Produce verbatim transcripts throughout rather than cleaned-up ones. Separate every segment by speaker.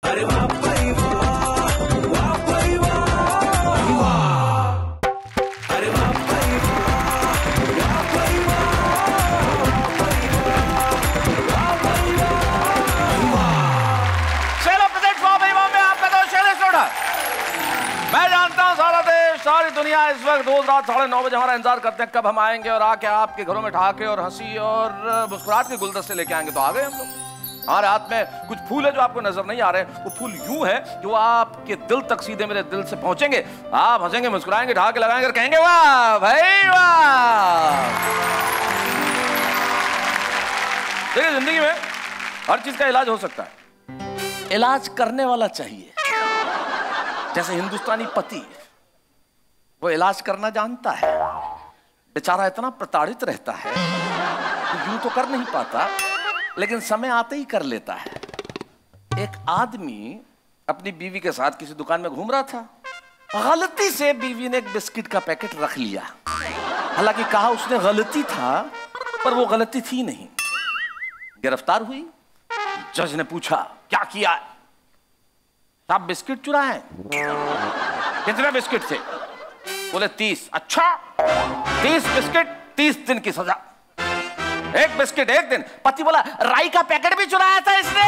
Speaker 1: अरे वाह भाई वाह, वाह भाई वाह, वाह। अरे वाह भाई वाह, वाह भाई वाह, वाह भाई वाह, वाह।
Speaker 2: चलो प्रेजेंट वाह भाई वाह में आपका दोस्त शैलेश लोढ़ा। मैं जानता हूँ सारा देश सारी दुनिया इस वक्त रोज रात साढ़े नौ बजे हमारा इंतजार करते हैं कब हम आएंगे और आके आपके घरों में ठहाके और हंसी और मुस्कुराहट के गुलदस्ते लेके आएंगे। तो आ गए हम लोग। हमारे हाथ में कुछ फूल है जो आपको नजर नहीं आ रहे, वो फूल यूं है कि वो आपके दिल तक सीधे मेरे दिल से पहुंचेंगे। आप हंसेंगे, मुस्कुराएंगे, ठहाके लगाएंगे और कहेंगे वाह भाई वाह। देखिए जिंदगी में हर चीज का इलाज हो सकता है, इलाज करने वाला चाहिए। जैसे हिंदुस्तानी पति, वो इलाज करना जानता है, बेचारा इतना प्रताड़ित रहता है कि यूं तो कर नहीं पाता लेकिन समय आते ही कर लेता है। एक आदमी अपनी बीवी के साथ किसी दुकान में घूम रहा था, गलती से बीवी ने एक बिस्किट का पैकेट रख लिया। हालांकि कहा उसने गलती था पर वो गलती थी नहीं। गिरफ्तार हुई। जज ने पूछा क्या किया? आप बिस्किट चुराए? कितने बिस्किट थे? बोले तीस। अच्छा, तीस बिस्किट तीस दिन की सजा। एक बिस्किट एक दिन। पति बोला राई का पैकेट भी चुराया था इसने।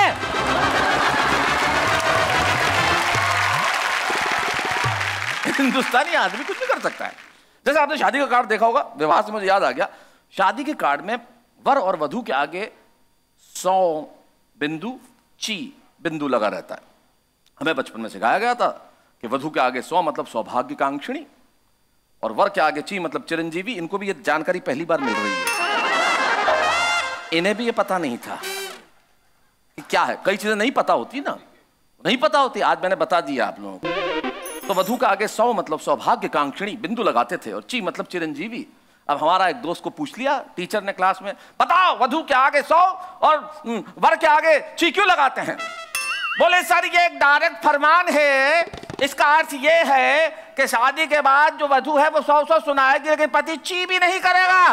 Speaker 2: हिंदुस्तानी आदमी कुछ भी कर सकता है। जैसे आपने शादी का कार्ड देखा होगा, विवाह से मुझे याद आ गया, शादी के कार्ड में वर और वधू के आगे सौ बिंदु ची बिंदु लगा रहता है। हमें बचपन में सिखाया गया था कि वधू के आगे सौ मतलब सौभाग्यकांक्षिणी और वर के आगे ची मतलब चिरंजीवी। इनको भी ये जानकारी पहली बार मिल रही है। इन्हें भी ये पता नहीं था कि क्या है। कई चीजें नहीं पता होती ना, नहीं पता होती, आज मैंने बता दिया आप लोगों को। तो वधू का आगे सौ मतलब सौभाग्यकांक्षिणी बिंदु लगाते थे और ची मतलब चिरंजीवी। अब हमारा एक दोस्त को पूछ लिया टीचर ने क्लास में, बताओ वधू के आगे सौ और वर के आगे ची क्यों लगाते हैं? बोले सर ये एक डायरेक्ट फरमान है, इसका अर्थ ये है कि शादी के बाद जो वधू है वो सौ सौ सुनाएगी लेकिन पति ची भी नहीं करेगा।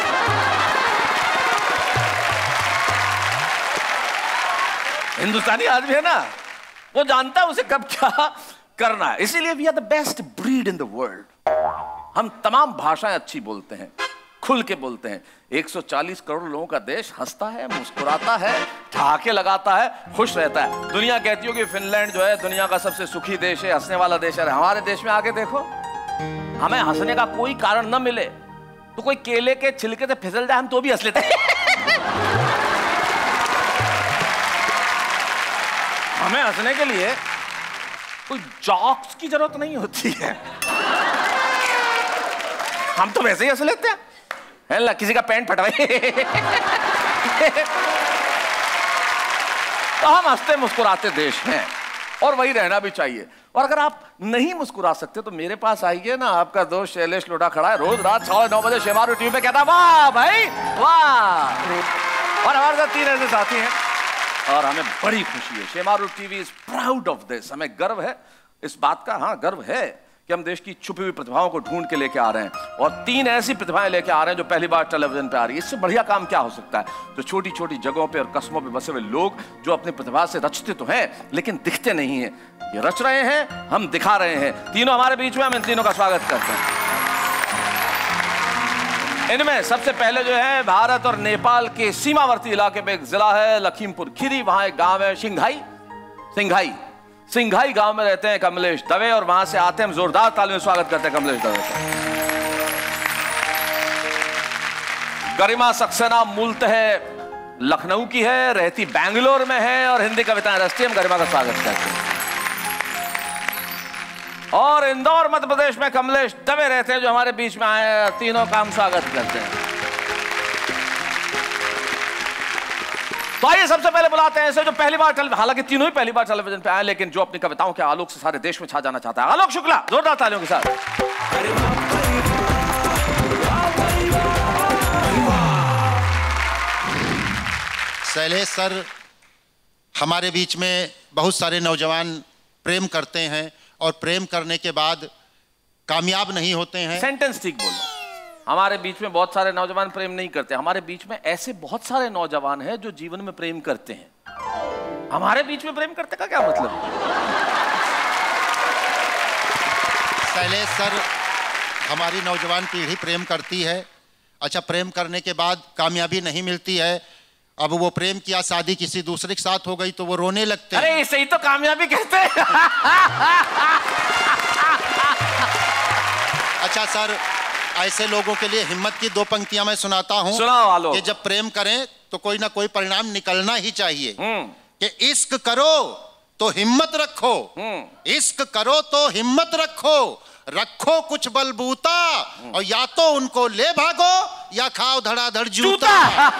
Speaker 2: हिंदुस्तानी आदमी है ना, वो जानता है उसे कब क्या करना है। इसीलिए we are the best breed in the world. हम तमाम भाषाएं अच्छी बोलते हैं, खुल के बोलते हैं। एक सौ चालीस करोड़ लोगों का देश हंसता है, मुस्कुराता है, ठहाके लगाता है, खुश रहता है। दुनिया कहती हो कि फिनलैंड जो है दुनिया का सबसे सुखी देश है, हंसने वाला देश है। हमारे देश में आके देखो, हमें हंसने का कोई कारण न मिले तो कोई केले के छिलके से फिसल जाए हम तो भी हंस लेते हैं। हमें हंसने के लिए कोई जॉक्स की जरूरत नहीं होती है, हम तो वैसे ही हंस लेते हैं। है ला, किसी का पैंट फटवाए तो हम हंसते मुस्कुराते देश हैं और वही रहना भी चाहिए। और अगर आप नहीं मुस्कुरा सकते तो मेरे पास आइए ना, आपका दोस्त शैलेश लोढ़ा खड़ा है रोज रात साढ़े नौ बजे शेमारू टीवी पे, कहता वाह भाई वाह। और हमारे साथ तीन ऐसे साथी हैं और हमें बड़ी खुशी है। Shemaroo TV is proud of this. हमें गर्व है इस बात का, हाँ गर्व है कि हम देश की छुपी हुई प्रतिभाओं को ढूंढ के लेके आ रहे हैं और तीन ऐसी प्रतिभाएं लेके आ रहे हैं जो पहली बार टेलीविजन पे आ रही है। इससे बढ़िया काम क्या हो सकता है? जो छोटी छोटी जगहों पे और कस्बों पे बसे हुए लोग जो अपनी प्रतिभा से रचते तो हैं लेकिन दिखते नहीं हैं, ये रच रहे हैं, हम दिखा रहे हैं। तीनों हमारे बीच में, हम इन तीनों का स्वागत करते हैं। इनमें सबसे पहले जो है भारत और नेपाल के सीमावर्ती इलाके में एक जिला है लखीमपुर खीरी, वहां एक गांव है सिंघाई। सिंघाई सिंघाई गांव में रहते हैं कमलेश दवे और वहां से आते हैं, हम जोरदार तालियों में स्वागत करते हैं कमलेश दवे का। गरिमा सक्सेना मूलतः लखनऊ की है, रहती बैंगलोर में है और हिंदी कविताएं रचती है। हम गरिमा का स्वागत करते हैं। और इंदौर मध्य प्रदेश में कमलेश दवे रहते हैं जो हमारे बीच में आए, तीनों का हम स्वागत करते हैं। तो आइए सबसे पहले बुलाते हैं ऐसे जो पहली बार टेलीविजन, हालांकि तीनों ही पहली बार टेलीविजन पे आए लेकिन जो अपनी कविताओं के आलोक से सारे देश में छा जाना चाहता है। आलोक शुक्ला, जोरदार तालियों के साथ।
Speaker 3: शैलेश सर, हमारे बीच में बहुत सारे नौजवान प्रेम करते हैं और प्रेम करने के बाद कामयाब नहीं होते हैं।
Speaker 2: सेंटेंस ठीक बोलो। हमारे बीच में बहुत सारे नौजवान प्रेम नहीं करते, हमारे बीच में ऐसे बहुत सारे नौजवान हैं जो जीवन में प्रेम करते हैं। हमारे बीच में प्रेम करते का क्या मतलब है?
Speaker 3: शैलेश सर, हमारी नौजवान पीढ़ी प्रेम करती है। अच्छा, प्रेम करने के बाद कामयाबी नहीं मिलती है, अब वो प्रेम किया, शादी किसी दूसरे के साथ हो गई तो वो रोने लगते हैं।
Speaker 2: अरे इसे ही तो कामयाबी कहते हैं।
Speaker 3: अच्छा सर, ऐसे लोगों के लिए हिम्मत की दो पंक्तियां मैं सुनाता हूं।
Speaker 2: सुनाओ आलो।
Speaker 3: कि जब प्रेम करें तो कोई ना कोई परिणाम निकलना ही चाहिए।
Speaker 2: हम्म।
Speaker 3: कि इश्क करो तो हिम्मत रखो, इश्क करो तो हिम्मत रखो, रखो कुछ बलबूता, और या तो उनको ले भागो या खाओ धड़ाधड़ जूता।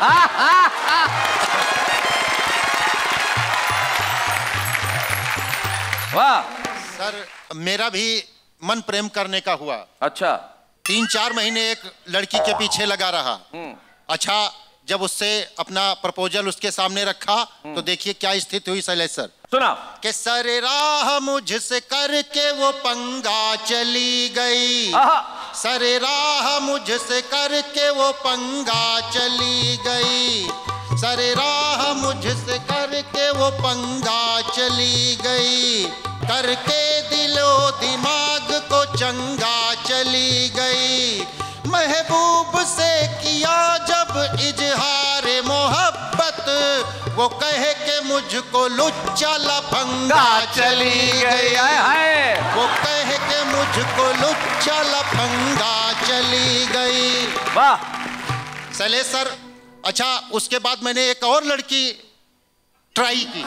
Speaker 2: वाह
Speaker 3: सर, मेरा भी मन प्रेम करने का हुआ।
Speaker 2: अच्छा।
Speaker 3: तीन चार महीने एक लड़की के पीछे लगा रहा। अच्छा, जब उससे अपना प्रपोजल उसके सामने रखा तो देखिए क्या स्थिति हुई शैलेश सर।
Speaker 2: सुना
Speaker 3: कि सर राह मुझसे करके वो पंगा चली गई, सर राह मुझसे करके वो पंगा चली गई, सर राह मुझसे करके वो पंगा चली गई, करके दिलो दिमाग को चंगा चली गई। महबूब से किया जब इजहार मोहब्बत, वो कहे के मुझको लुच्चा लफंगा चली गई, वो कहे के मुझको लुच्चा लफंगा चली गई।
Speaker 2: वाह
Speaker 3: शैलेश सर, अच्छा उसके बाद मैंने एक और लड़की ट्राई की।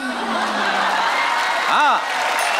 Speaker 2: हाँ,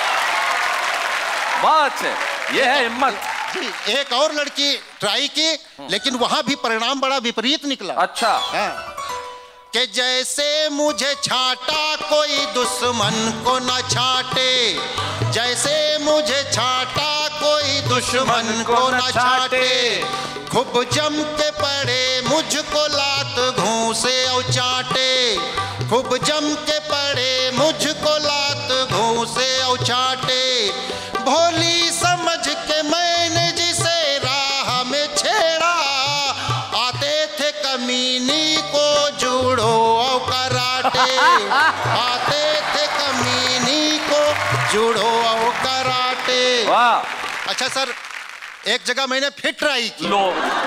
Speaker 2: बहुत है, ये है हिम्मत।
Speaker 3: जी, एक और लड़की ट्राई की, लेकिन वहां भी परिणाम बड़ा विपरीत निकला।
Speaker 2: अच्छा।
Speaker 3: हाँ। कि जैसे मुझे छाटा कोई दुश्मन को न छाटे, जैसे मुझे छाटा कोई दुश्मन को न छाटे, खूब जम के पड़े मुझको लात घूंसे और चाटे, खूब जम के पड़े मुझको लात घूंसे और चाटे। भोली समझ के मैंने जिसे राह में छेड़ा, आते थे कमीनी को जूड़ो और कराटे, आते थे कमीनी को जूड़ो और कराटे।
Speaker 2: वाह।
Speaker 3: अच्छा सर, एक जगह मैंने फिर ट्राई की।
Speaker 2: लो।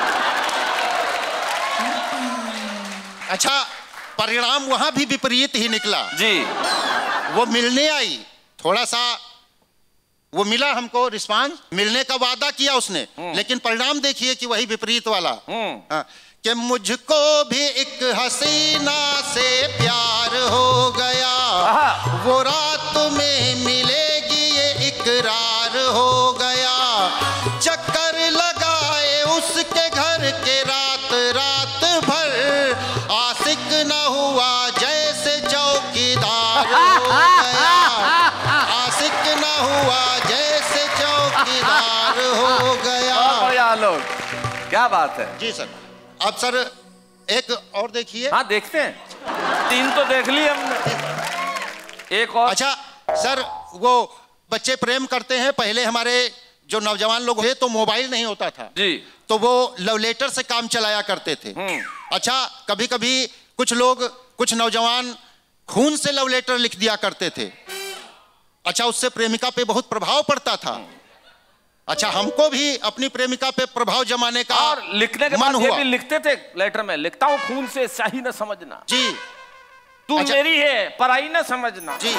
Speaker 3: अच्छा, परिणाम वहां भी विपरीत ही निकला
Speaker 2: जी।
Speaker 3: वो मिलने आई, थोड़ा सा वो मिला हमको रिस्पांस, मिलने का वादा किया उसने, लेकिन परिणाम देखिए कि वही विपरीत वाला। हाँ, कि मुझको भी एक हसीना से प्यार हो गया, वो रात में मिलेगी ये इकरार हो गया, चक्कर लगाए उसके घर के रात रात भर, आशिक न हुआ जैसे चौकीदार हो गया, आशिक न हुआ जैसे चौकीदार हो गया।
Speaker 2: बढ़िया लोग, क्या बात है।
Speaker 3: जी सर। अब सर एक और देखिए।
Speaker 2: हाँ देखते हैं, तीन तो देख लिए हमने, एक और।
Speaker 3: अच्छा सर, वो बच्चे प्रेम करते हैं, पहले हमारे जो नौजवान लोग थे तो मोबाइल नहीं होता था
Speaker 2: जी,
Speaker 3: तो वो लव लेटर से काम चलाया करते थे। अच्छा, कभी कभी कुछ लोग, कुछ नौजवान खून से लव लेटर लिख दिया करते थे। अच्छा, उससे प्रेमिका पे बहुत प्रभाव पड़ता था। अच्छा, हमको भी अपनी प्रेमिका पे प्रभाव जमाने का
Speaker 2: और लिखने के
Speaker 3: मन
Speaker 2: बाद ये
Speaker 3: हुआ।
Speaker 2: भी लिखते थे लेटर में, लिखता हूँ खून से स्याही न समझना
Speaker 3: जी,
Speaker 2: तू
Speaker 3: अच्छा।
Speaker 2: मेरी है पराई न समझना
Speaker 3: जी।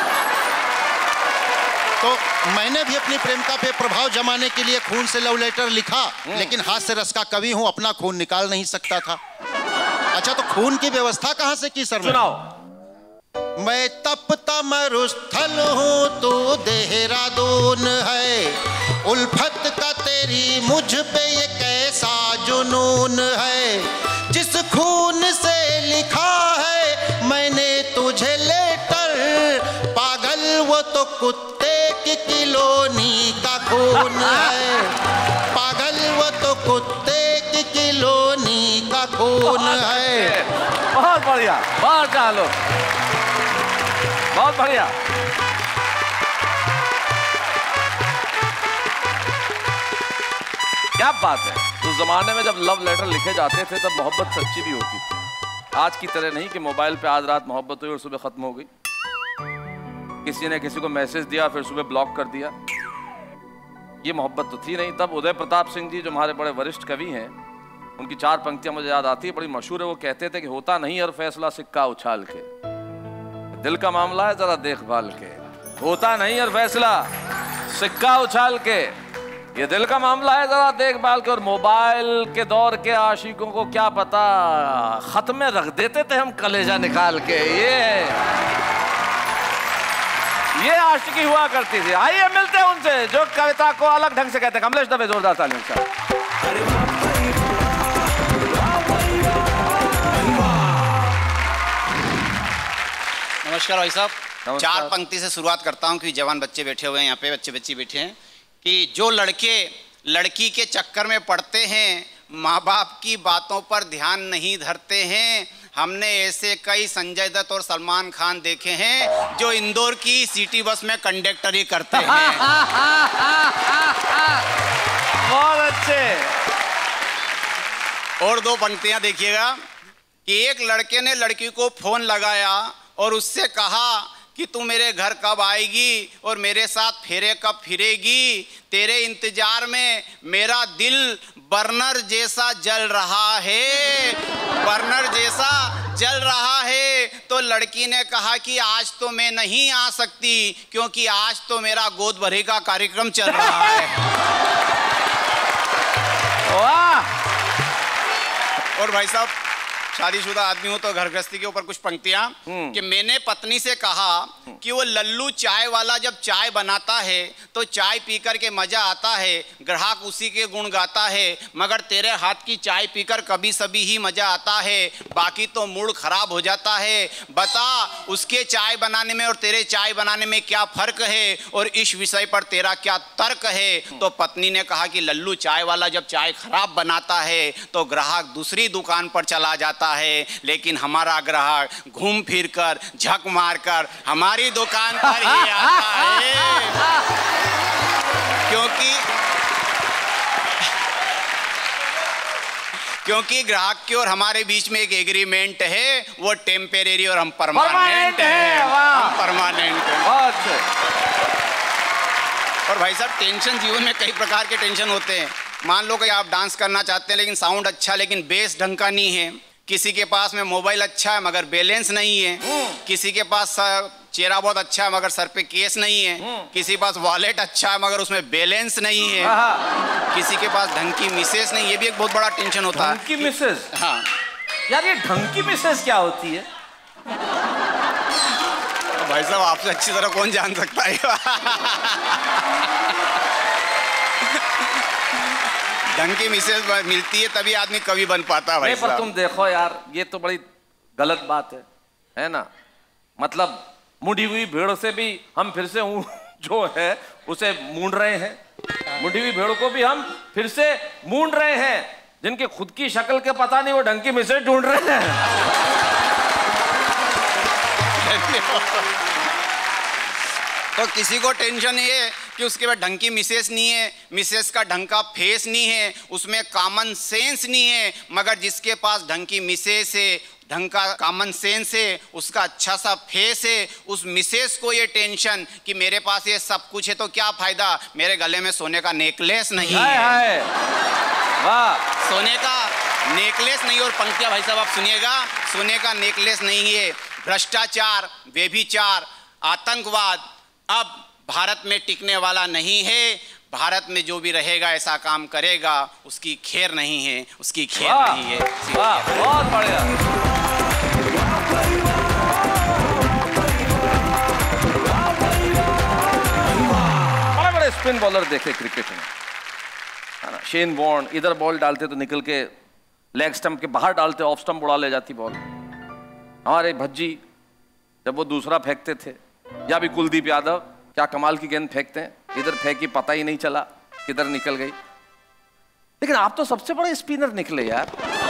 Speaker 3: तो मैंने भी अपनी प्रेमिका पे प्रभाव जमाने के लिए खून से लव लेटर लिखा, लेकिन हाथ से रस का कवि हूं, अपना खून निकाल नहीं सकता था। अच्छा, तो खून की व्यवस्था कहां से की सर?
Speaker 2: सुनाओ।
Speaker 3: मैं तपता मरुस्थल हूँ, तू देहरादून है, उल्फत का तेरी मुझ पे ये कैसा जुनून है, जिस खून से लिखा है मैंने तुझे लेटर, पागल वो तो कुत्ते की किलोनी का खून है, पागल वो तो कुत्ते की किलोनी का खून है।
Speaker 2: बहुत बढ़िया, बहुत चालो, बहुत बढ़िया। क्या बात है। उस जमाने में जब लव लेटर लिखे जाते थे तब मोहब्बत सच्ची भी होती थी, आज की तरह नहीं कि मोबाइल पे आज रात मोहब्बत हुई और सुबह खत्म हो गई। किसी ने किसी को मैसेज दिया फिर सुबह ब्लॉक कर दिया। ये मोहब्बत तो थी नहीं। तब उदय प्रताप सिंह जी जो हमारे बड़े वरिष्ठ कवि हैं, उनकी चार पंक्तियां मुझे याद आती है, बड़ी मशहूर है। वो कहते थे कि होता नहीं और फैसला सिक्का उछाल के, दिल का मामला है जरा देखभाल के। होता नहीं और फैसला सिक्का उछाल के, ये दिल का मामला है जरा देखभाल के। और मोबाइल के दौर के आशिकों को क्या पता, खत में रख देते थे हम कलेजा निकाल के। ये ये आशिकी हुआ करती थी। आइए मिलते हैं उनसे जो कविता को अलग ढंग से कहते हैं। कमलेश दवे, जोरदार तालियों के साथ।
Speaker 4: नमस्कार भाई साहब। चार पंक्ति से शुरुआत करता हूँ कि जवान बच्चे बैठे हुए हैं यहाँ पे, बच्चे बच्चे बैठे हैं, कि जो लड़के लड़की के चक्कर में पड़ते हैं, माँ बाप की बातों पर ध्यान नहीं धरते हैं। हमने ऐसे कई संजय दत्त और सलमान खान देखे हैं जो इंदौर की सिटी बस में कंडक्टरी करते हैं।
Speaker 2: बहुत अच्छे।
Speaker 4: और दो पंक्तियां देखिएगा कि एक लड़के ने लड़की को फोन लगाया और उससे कहा कि तू मेरे घर कब आएगी और मेरे साथ फेरे कब फिरेगी। तेरे इंतजार में मेरा दिल बर्नर जैसा जल रहा है, बर्नर जैसा जल रहा है। तो लड़की ने कहा कि आज तो मैं नहीं आ सकती क्योंकि आज तो मेरा गोद भरे का कार्यक्रम चल रहा है।
Speaker 2: वाह।
Speaker 4: और भाई साहब, शादीशुदा आदमी हो तो घर गृहस्थी के ऊपर कुछ पंक्तियां कि मैंने पत्नी से कहा कि वो लल्लू चाय वाला जब चाय बनाता है तो चाय पीकर के मजा आता है, ग्राहक उसी के गुण गाता है, मगर तेरे हाथ की चाय पीकर कभी सभी ही मजा आता है, बाकी तो मूड खराब हो जाता है। बता उसके चाय बनाने में और तेरे चाय बनाने में क्या फर्क है और इस विषय पर तेरा क्या तर्क है। तो पत्नी ने कहा कि लल्लू चाय वाला जब चाय खराब बनाता है तो ग्राहक दूसरी दुकान पर चला जाता है, लेकिन हमारा ग्राहक घूम फिर कर झक मार कर हमारी दुकान पर ही आता है, क्योंकि क्योंकि ग्राहक की और हमारे बीच में एक एग्रीमेंट है, वो टेम्परेरी और हम परमानेंट है, हम परमानेंट है। और भाई साहब, टेंशन जीवन में कई प्रकार के टेंशन होते हैं। मान लो कि आप डांस करना चाहते हैं लेकिन साउंड अच्छा लेकिन बेस ढंग का नहीं है, किसी के पास में मोबाइल अच्छा है मगर बैलेंस नहीं है, किसी के पास चेहरा बहुत अच्छा है मगर सर पे केस नहीं है, किसी के पास वॉलेट अच्छा है मगर उसमें बैलेंस नहीं है, किसी के पास ढंग की मिसेस नहीं। ये भी एक बहुत बड़ा टेंशन होता है।
Speaker 2: ढंग की मिसेस?
Speaker 4: हाँ
Speaker 2: यार, ये ढंग की मिसेस क्या होती है?
Speaker 4: तो भाई साहब, आपसे अच्छी तरह कौन जान सकता है। ढंग की मिसेस मिलती है तभी आदमी कवि बन पाता है भाई साहब।
Speaker 2: पर तुम देखो यार, ये तो बड़ी गलत बात है, है ना? मतलब मुड़ी हुई भेड़ से भी हम फिर से जो है उसे मूंड रहे हैं, मुड़ी हुई भेड़ को भी हम फिर से मूंड रहे हैं, जिनके खुद की शक्ल के पता नहीं वो ढंग की मिसेस ढूंढ रहे हैं।
Speaker 4: तो किसी को टेंशन ये है कि उसके पास ढंग की मिसेस नहीं है, मिसेस का ढंग का फेस नहीं है, उसमें कॉमन सेंस नहीं है, मगर जिसके पास ढंग की मिसेस है, ढंग का कॉमन सेंस है, उसका अच्छा सा फेस है, उस मिसेस को ये टेंशन कि मेरे पास ये सब कुछ है तो क्या फायदा, मेरे गले में सोने का नेकलेस नहीं है।
Speaker 2: वाह।
Speaker 4: सोने का नेकलेस नहीं। और पंक्तियां भाई साहब आप सुनिएगा, सोने का नेकलेस नहीं है। भ्रष्टाचार, व्यभिचार, आतंकवाद अब भारत में टिकने वाला नहीं है। भारत में जो भी रहेगा ऐसा काम करेगा, उसकी खैर नहीं है, उसकी खैर नहीं है।
Speaker 2: वाह, बहुत बढ़िया। बड़े बड़े स्पिन बॉलर देखे क्रिकेट में, है ना? शेन वॉर्न इधर बॉल डालते तो निकल के लेग स्टंप के बाहर डालते, ऑफ स्टंप उड़ा ले जाती बॉल। हमारे भज्जी जब वो दूसरा फेंकते थे, या भी कुलदीप यादव क्या कमाल की गेंद फेंकते हैं, इधर फेंकी पता ही नहीं चला किधर निकल गई। लेकिन आप तो सबसे बड़े स्पिनर निकले यार।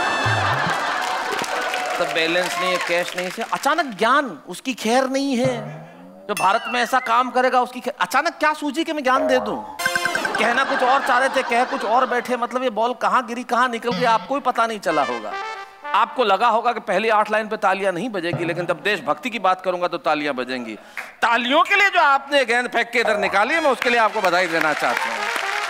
Speaker 2: तब बैलेंस नहीं है, कैश नहीं है, अचानक ज्ञान, उसकी खैर नहीं है। जो भारत में ऐसा काम करेगा उसकी खैर, अचानक क्या सूझी कि मैं ज्ञान दे दूं? कहना कुछ और चाह रहे थे, कह कुछ और बैठे, मतलब ये बॉल कहां गिरी कहां निकल गई आपको ही पता नहीं चला होगा। आपको लगा होगा कि पहली आठ लाइन पे तालियां नहीं बजेगी, लेकिन जब देशभक्ति की बात करूंगा तो तालियां बजेंगी। तालियों के लिए जो आपने गेंद फेंक के इधर निकाली है, मैं उसके लिए आपको बधाई देना चाहता हूं।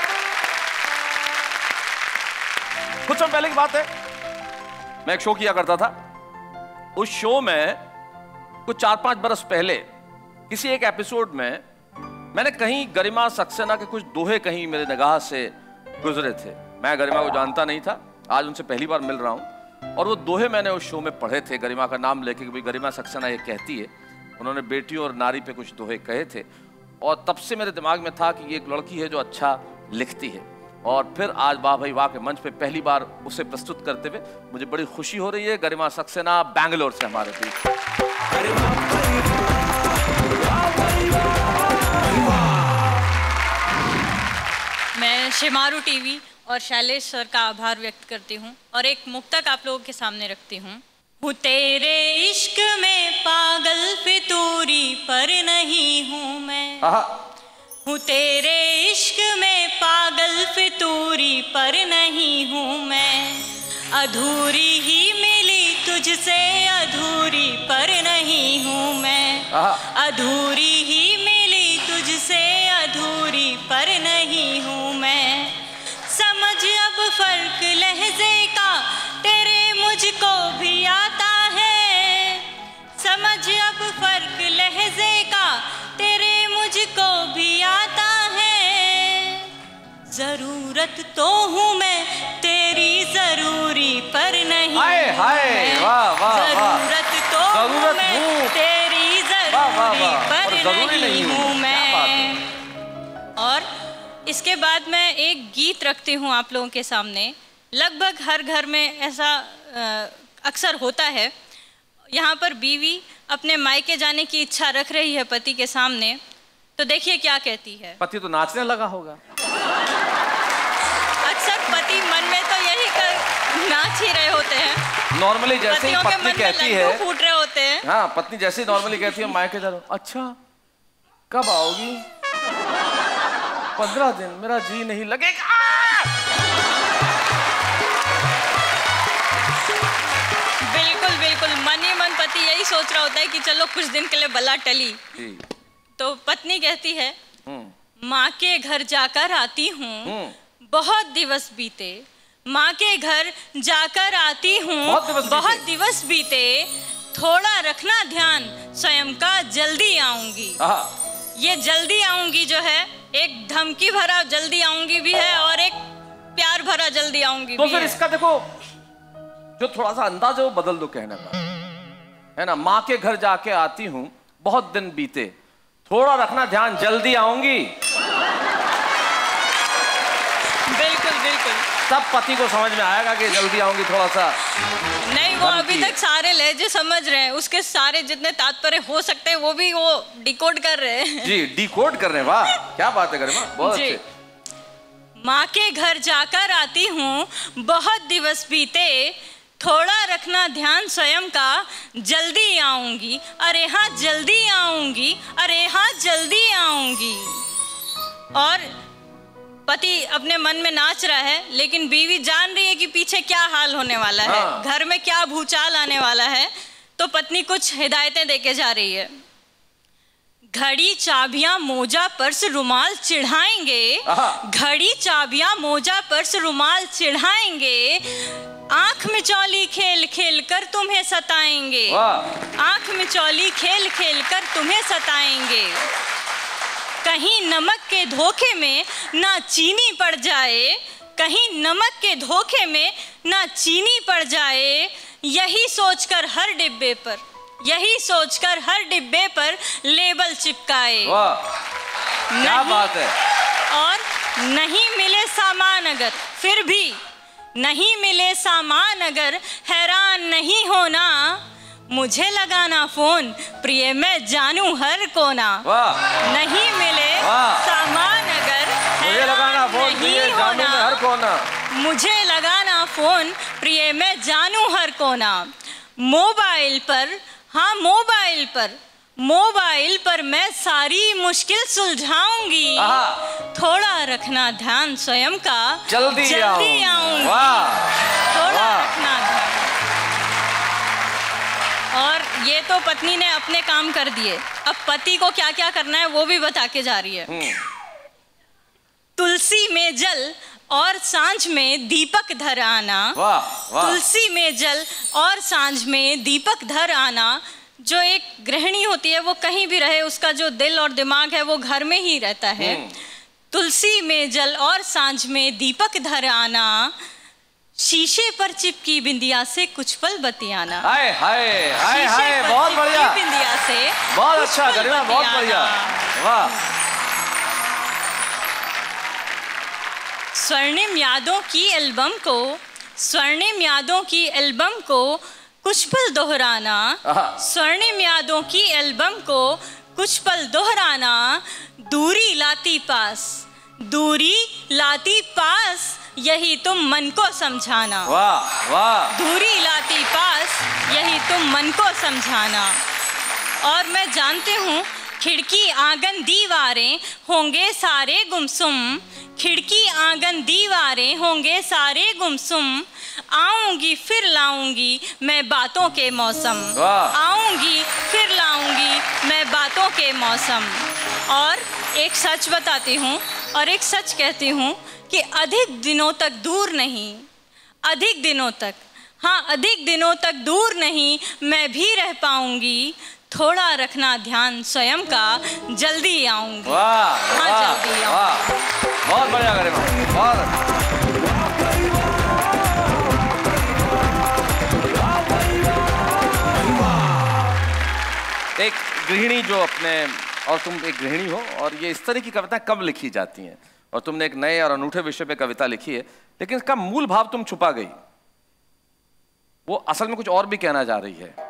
Speaker 2: कुछ समय पहले की बात है, मैं एक शो किया करता था। उस शो में कुछ चार पांच बरस पहले किसी एक एपिसोड में मैंने कहीं गरिमा सक्सेना के कुछ दोहे कहीं मेरे निगाह से गुजरे थे। मैं गरिमा को जानता नहीं था, आज उनसे पहली बार मिल रहा हूं, और वो दोहे मैंने उस शो में पढ़े थे, गरिमा का नाम लेके कि भाई गरिमा सक्सेना ये कहती है। उन्होंने बेटियों और नारी पे कुछ दोहे कहे थे, और तब से मेरे दिमाग में था कि ये एक लड़की है जो अच्छा लिखती है। और फिर आज वाह भाई वाह के मंच पे पहली बार उसे प्रस्तुत करते हुए मुझे बड़ी खुशी हो रही है। गरिमा सक्सेना बैंगलोर से हमारे बीच।
Speaker 5: मैं शेमारू टीवी और शैलेश सर का आभार व्यक्त करती हूँ और एक मुक्तक आप लोगों के सामने रखती हूँ। हूँ तेरे इश्क में पागल फितूरी पर नहीं हूँ मैं, हूँ तेरे इश्क में पागल फितूरी पर नहीं हूँ मैं, अधूरी ही मिली तुझसे अधूरी पर नहीं हूँ मैं, अधूरी ही मिली तुझसे अधूरी पर नहीं हूँ मैं। समझ अब फर्क लहजे का तेरे मुझको भी आता है, समझ अब फर्क लहजे का तेरे मुझको भी आता है। जरूरत तो हूँ मैं तेरी जरूरी पर नहीं,
Speaker 2: हाय हाय वाह वाह,
Speaker 5: जरूरत तो हूँ मैं तेरी जरूरी पर नहीं हूँ मैं। और इसके बाद मैं एक गीत रखती हूँ आप लोगों के सामने। लगभग हर घर में ऐसा अक्सर होता है, यहाँ पर बीवी अपने मायके जाने की इच्छा रख रही है पति के सामने, तो देखिए क्या कहती है।
Speaker 2: पति तो नाचने लगा होगा।
Speaker 5: अक्सर पति मन में तो यही कर नाच ही रहे होते हैं।
Speaker 2: नॉर्मली जैसे ही पत्नी कहती है,
Speaker 5: फूट रहे होते हैं।
Speaker 2: हाँ, पत्नी जैसे ही नॉर्मली कहती है मायके जा रहा हूं, अच्छा कब आओगी? पंद्रह दिन, मेरा जी नहीं लगेगा।
Speaker 5: बिल्कुल बिल्कुल, मन ही मन पति यही सोच रहा होता है कि चलो कुछ दिन के लिए बला टली। तो पत्नी कहती है, माँ के घर जाकर आती हूँ बहुत दिवस बीते, माँ के घर जाकर आती हूँ बहुत दिवस बीते, थोड़ा रखना ध्यान स्वयं का जल्दी आऊंगी। ये जल्दी आऊंगी जो है एक धमकी भरा जल्दी आऊंगी भी है और एक प्यार भरा जल्दी आऊंगी
Speaker 2: तो
Speaker 5: भी
Speaker 2: फिर
Speaker 5: है।
Speaker 2: इसका देखो जो थोड़ा सा अंदाज है वो बदल दो कहने का, है ना। माँ के घर जाके आती हूँ बहुत दिन बीते, थोड़ा रखना ध्यान जल्दी आऊंगी।
Speaker 5: बिल्कुल बिल्कुल,
Speaker 2: तब पति को समझ में आएगा कि जल्दी आऊंगी थोड़ा सा।
Speaker 5: नहीं, वो अभी तक सारे लहजे समझ रहे हैं, उसके सारे जितने तात्पर्य हो सकते हैं वो भी वो डिकोड कर रहे हैं।
Speaker 2: जी डिकोड कर रहे हैं, वाह क्या बात है गरिमा, बहुत अच्छे।
Speaker 5: माँ के घर जाकर आती हूँ बहुत दिवस बीते, थोड़ा रखना ध्यान स्वयं का जल्दी आऊंगी, अरे हाँ जल्दी आऊंगी, अरे हाँ जल्दी आऊंगी। और पति अपने मन में नाच रहा है, लेकिन बीवी जान रही है कि पीछे क्या हाल होने वाला है,
Speaker 2: हाँ।
Speaker 5: घर में क्या भूचाल आने वाला है। तो पत्नी कुछ हिदायतें देके जा रही है। घड़ी चाबियां मोजा पर्स रुमाल चिढ़ाएंगे, घड़ी चाबियां मोजा पर्स रुमाल चिढ़ाएंगे, आंख में चौली खेल खेल कर तुम्हें सताएंगे, आंख में चौली खेल खेल कर तुम्हें सताएंगे। कहीं नमक के धोखे में ना चीनी पड़ जाए, कहीं नमक के धोखे में ना चीनी पड़ जाए, यही सोचकर हर डिब्बे पर, यही सोचकर हर डिब्बे पर लेबल चिपकाए।
Speaker 2: क्या बात है।
Speaker 5: और नहीं मिले सामान अगर, फिर भी नहीं मिले सामान अगर हैरान नहीं होना, मुझे लगाना फोन प्रिय मैं जानू हर कोना। नहीं मिले सामान अगर
Speaker 2: मुझे लगाना फोन प्रिय जानू मैं हर कोना,
Speaker 5: मुझे लगाना फोन प्रिय मैं जानू हर कोना। मोबाइल पर, हाँ मोबाइल पर, मोबाइल पर मैं सारी मुश्किल सुलझाऊंगी, थोड़ा रखना ध्यान स्वयं का
Speaker 2: जल्दी,
Speaker 5: जल्दी आऊंगी, थोड़ा रखना ध्यान। और ये तो पत्नी ने अपने काम कर दिए, अब पति को क्या क्या करना है वो भी बता के जा रही है। तुलसी में जल और सांझ में दीपक धर आना।
Speaker 2: वाह वाह।
Speaker 5: तुलसी में जल और सांझ में दीपक धर आना। जो एक गृहिणी होती है वो कहीं भी रहे, उसका जो दिल और दिमाग है वो घर में ही रहता है। तुलसी में जल और सांझ में दीपक धर आना, शीशे पर चिपकी बिंदिया से कुछ पल बतियाना।
Speaker 2: हाय हाय हाय हाय, बहुत बढ़िया,
Speaker 5: बिंदिया से
Speaker 2: बहुत अच्छा गरिमा, बहुत बढ़िया, वाह।
Speaker 5: स्वर्णिम यादों की एल्बम को, स्वर्णिम यादों की एल्बम को कुछ पल दोहराना। स्वर्णिम यादों की एल्बम को कुछ पल दोहराना, दूरी लाती पास, दूरी लाती पास, यही तुम मन को समझाना।
Speaker 2: वाह वाह।
Speaker 5: दूरी लाती पास, यही तुम मन को समझाना। और मैं जानती हूँ खिड़की आंगन दीवारें होंगे सारे गुमसुम, खिड़की आंगन दीवारें होंगे सारे गुमसुम, आऊंगी फिर लाऊंगी मैं बातों के मौसम, आऊंगी फिर लाऊंगी मैं बातों के मौसम। और एक सच बताती हूँ और एक सच कहती हूँ कि अधिक दिनों तक दूर नहीं, अधिक दिनों तक, हाँ अधिक दिनों तक दूर नहीं मैं भी रह पाऊंगी, थोड़ा रखना ध्यान स्वयं का, जल्दी आऊंगी।
Speaker 2: वाह
Speaker 5: हाँ
Speaker 2: वाह,
Speaker 5: जल्दी
Speaker 2: वाह,
Speaker 5: आऊंगी।
Speaker 2: बहुत बढ़िया गरिमा, बहुत। एक गृहिणी जो अपने, और तुम एक गृहिणी हो और ये इस तरह की कविताएं कब लिखी जाती हैं, और तुमने एक नए और अनूठे विषय पे कविता लिखी है, लेकिन इसका मूल भाव तुम छुपा गई। वो असल में कुछ और भी कहना जा रही है।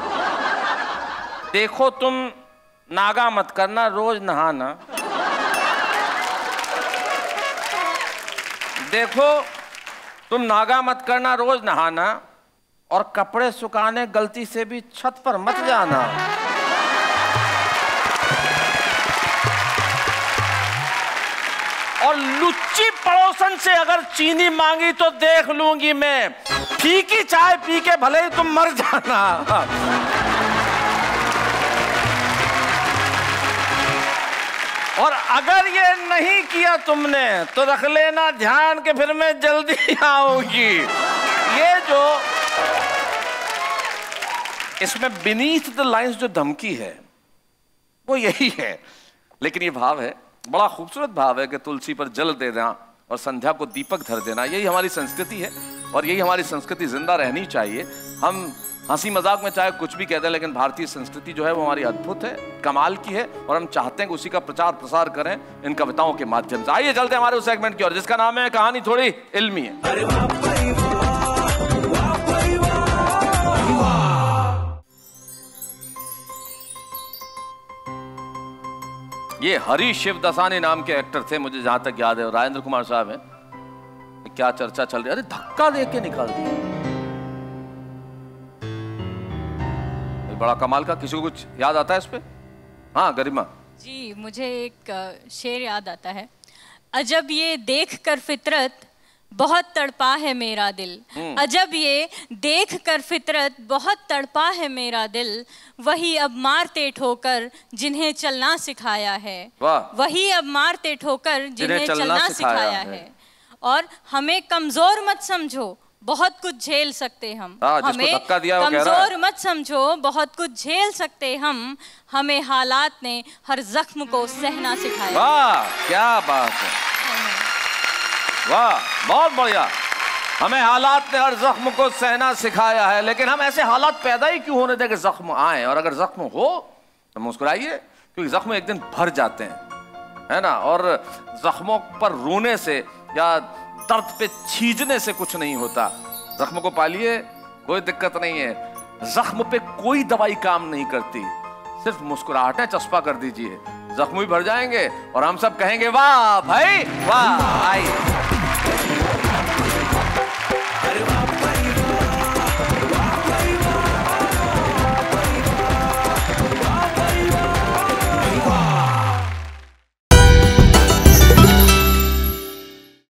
Speaker 2: देखो तुम नागा मत करना रोज नहाना, देखो तुम नागा मत करना रोज नहाना, और कपड़े सुखाने गलती से भी छत पर मत जाना। और लुच्ची पड़ोसन से अगर चीनी मांगी तो देख लूंगी मैं, फीकी चाय पी के भले ही तुम मर जाना। और अगर ये नहीं किया तुमने तो रख लेना ध्यान के फिर मैं जल्दी आऊंगी। ये जो इसमें बीनीथ द लाइंस जो धमकी है वो यही है, लेकिन ये भाव है, बड़ा खूबसूरत भाव है कि तुलसी पर जल दे देना और संध्या को दीपक धर देना, यही हमारी संस्कृति है और यही हमारी संस्कृति जिंदा रहनी चाहिए। हम हंसी मजाक में चाहे कुछ भी कह दें, लेकिन भारतीय संस्कृति जो है वो हमारी अद्भुत है, कमाल की है, और हम चाहते हैं कि उसी का प्रचार प्रसार करें इन कविताओं के माध्यम से। आइए चलते हैं हमारे उस सेगमेंट की ओर जिसका नाम है कहानी थोड़ी इल्मी है।
Speaker 1: अरे वाह भाई वाह, वाह भाई वाह, वाह।
Speaker 2: ये हरी शिवदसानी नाम के एक्टर थे, मुझे जहां तक याद है, और राजेंद्र कुमार साहब हैं। क्या चर्चा चल रही है, अरे धक्का दे के निकाल दिया, बड़ा कमाल का। किसी को कुछ याद आता है इस पे? हाँ गरिमा
Speaker 5: जी, मुझे एक शेर याद आता है। अजब ये देख कर फितरत बहुत तड़पा है मेरा दिल, अजब ये देख कर फितरत बहुत तड़पा है मेरा दिल, वही अब मारते ठोकर जिन्हें चलना सिखाया है, वही अब मारते ठोकर जिन्हें चलना सिखाया है। और हमें कमजोर मत समझो, बहुत कुछ झेल सकते हम, हमें कमजोर मत समझो, बहुत कुछ झेल सकते हम, हमें हालात ने हर जख्म को सहना सिखाया।
Speaker 2: वाह क्या बात है, वाह बहुत बढ़िया। हमें हालात ने हर जख्म को सहना सिखाया है, लेकिन हम ऐसे हालात पैदा ही क्यों होने दें कि जख्म आए, और अगर जख्म हो तो मुस्कुराइए, क्योंकि जख्म एक दिन भर जाते हैं, है ना। और जख्मों पर रोने से या दर्द पे छीजने से कुछ नहीं होता। जख्म को पालिए, कोई दिक्कत नहीं है। जख्म पे कोई दवाई काम नहीं करती, सिर्फ मुस्कुराहटें चस्पा कर दीजिए, जख्म भी भर जाएंगे और हम सब कहेंगे वाह भाई वाह। आइए